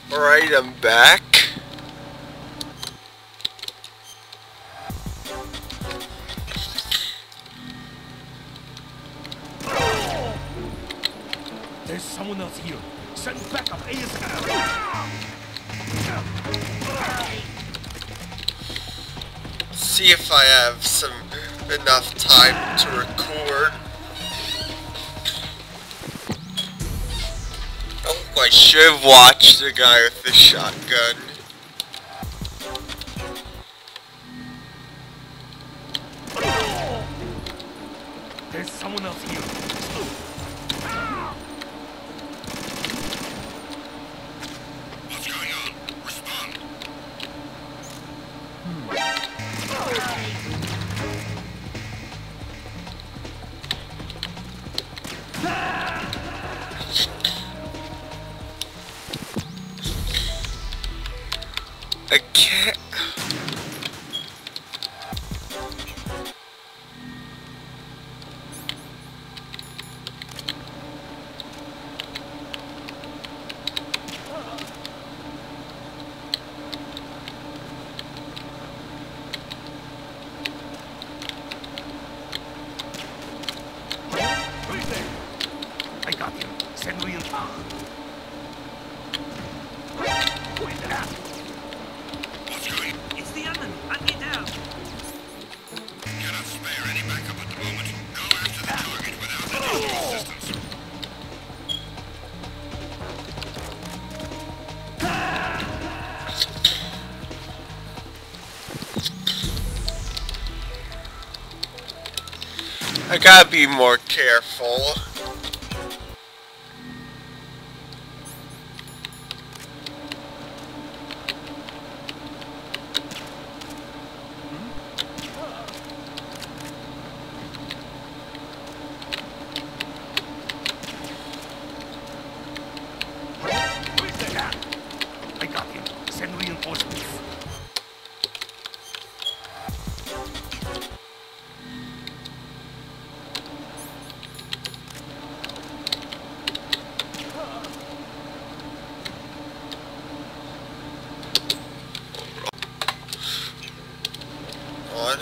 Alright, I'm back. There's someone else here. Send backup ASAP. See if I have enough time to record. Oh, I should have watched the guy with the shotgun. There's someone else here. What's going on? Respond. I can't. Who's there? I got him. Send me in. Who is that? What's going on? It's the enemy. Hunt me down. Cannot spare any backup at the moment. Go after the target without additional assistance. I gotta be more careful. Who is that? I got him. Send reinforcements. What?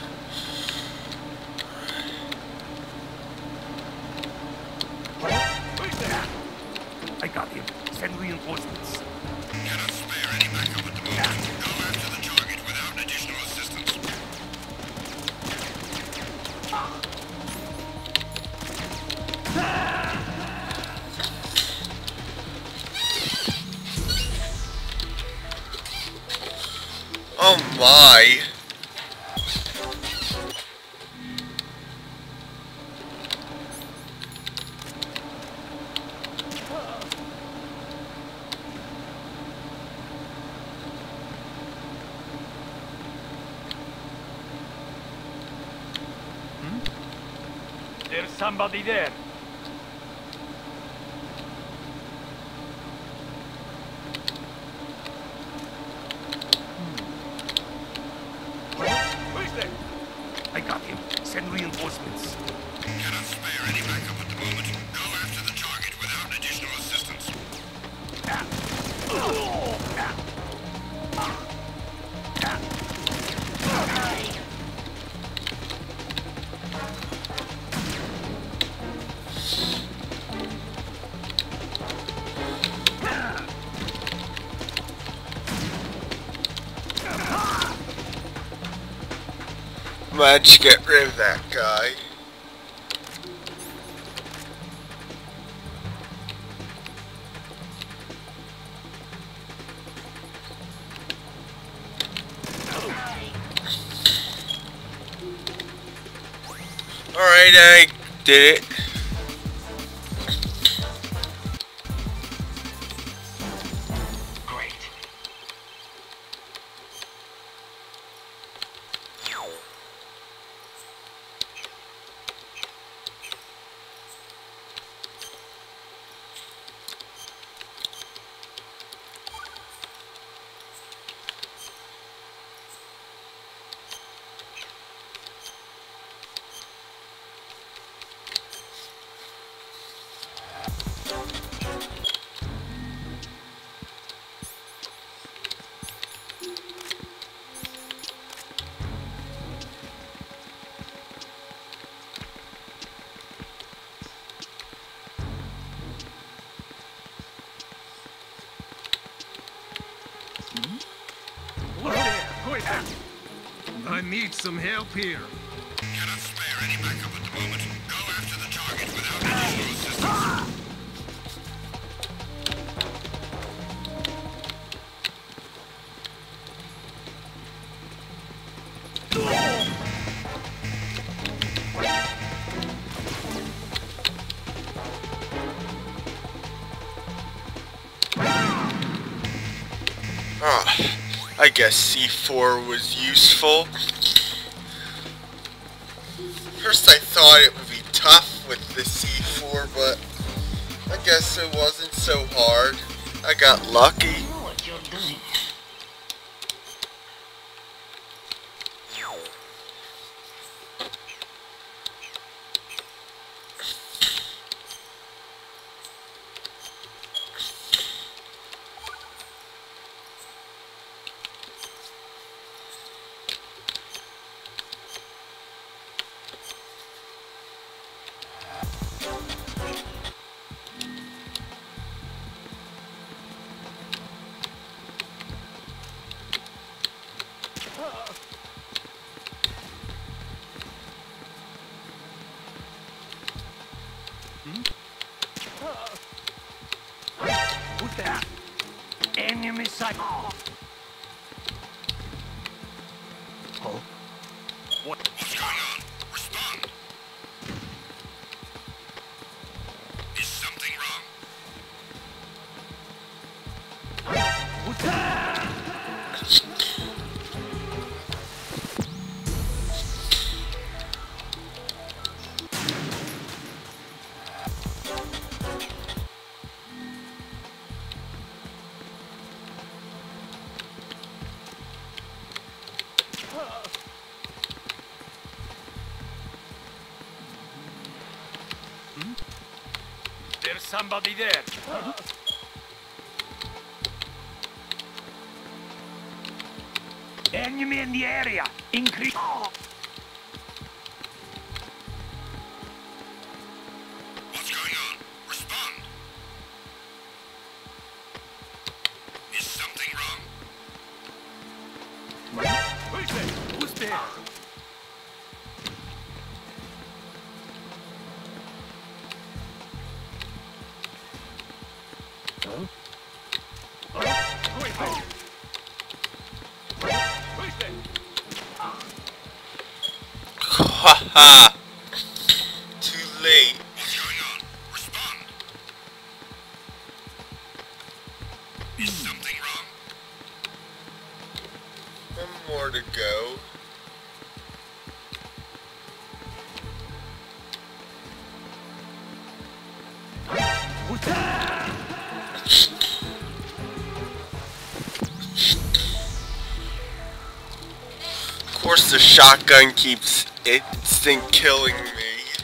Who is that? I got him. Send reinforcements. Cannot spare any backup at the moment. Go after the target without additional assistance. Oh my. There's somebody there. Who is there? I got him. Send reinforcements. Cannot spare any backup at the moment. Go after the target without additional assistance. Let's get rid of that guy. Alright, I did it. Great. I need some help here. Cannot spare any backup at the moment. Go after the target without additional assistance. I guess C4 was useful. First I thought it would be tough with the C4, but I guess it wasn't so hard. I got lucky. You know what you're doing. Who's there? Enemy sight. Oh. What? What's going on? Respond. Is something wrong? Who's there? There's somebody there. Enemy in the area. Increase. What's going on? Respond. Is something wrong? Who's there? Who's there? Haha! Too late. What's going on? Respond. Is something wrong? One more to go. Who's there? Of course the shotgun keeps instant killing me.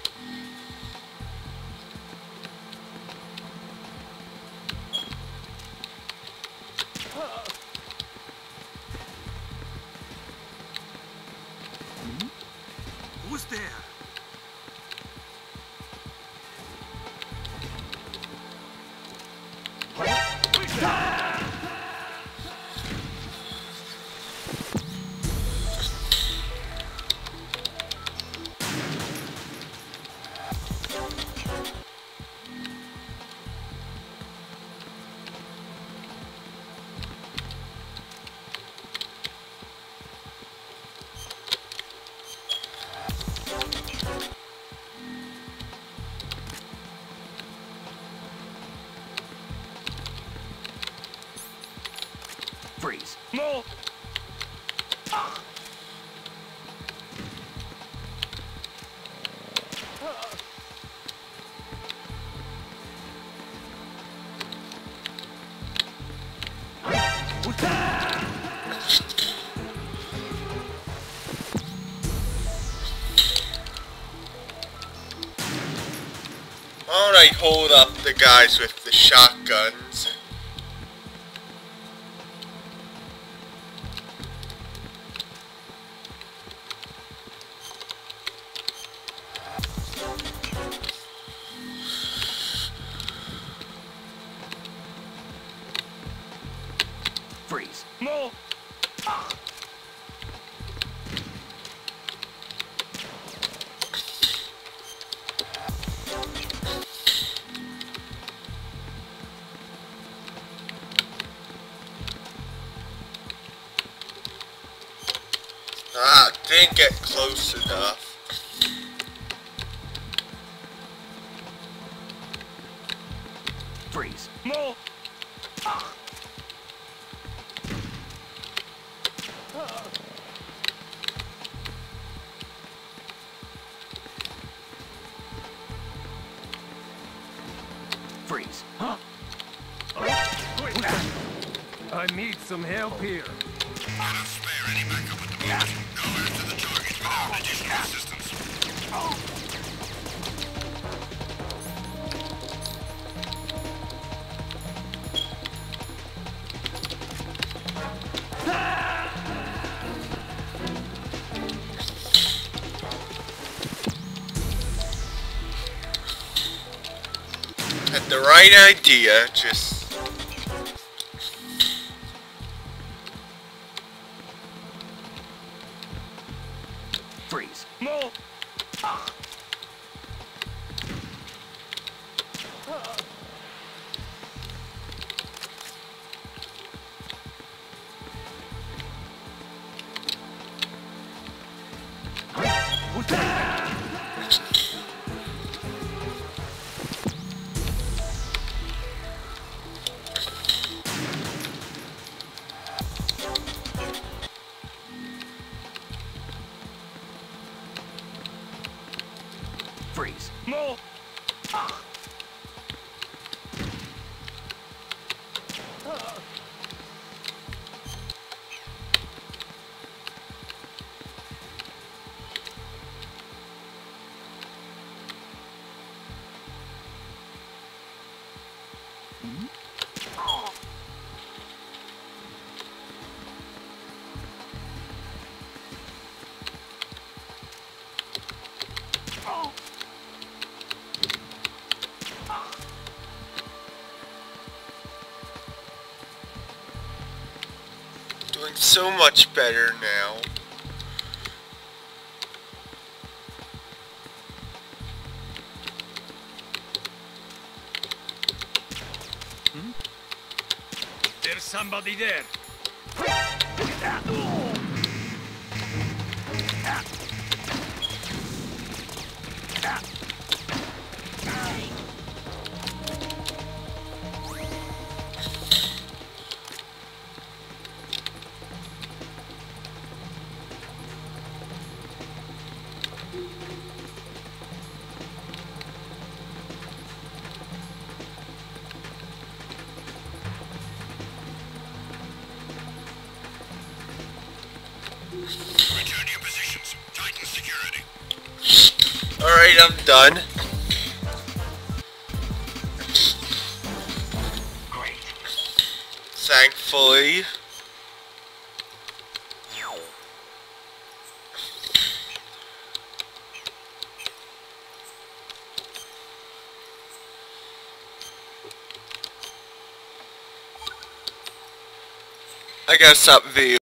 Who's there? Freeze. No. Who's there? Why don't I hold up the guys with the shotguns? Freeze. No. didn't get close enough. Freeze. More. Freeze. Huh? I need some help here. Cannot spare any backup at the moment. Go after the target without additional assistance. Had the right idea, just... Freeze. More. Freeze. More. Doing so much better now. There's somebody there. Return to your positions. Tighten security. Alright, I'm done. Great. Thankfully. I gotta stop the video.